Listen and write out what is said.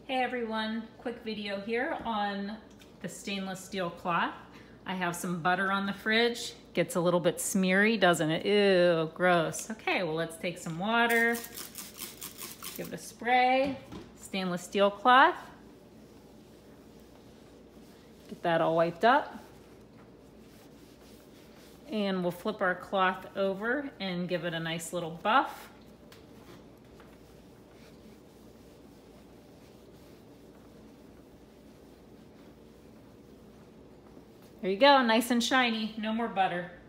Hey everyone, quick video here on the stainless steel cloth. I have some butter on the fridge. Gets a little bit smeary, doesn't it? Ew, gross. Okay, well let's take some water, give it a spray, stainless steel cloth. Get that all wiped up. And we'll flip our cloth over and give it a nice little buff. There you go, nice and shiny, no more butter.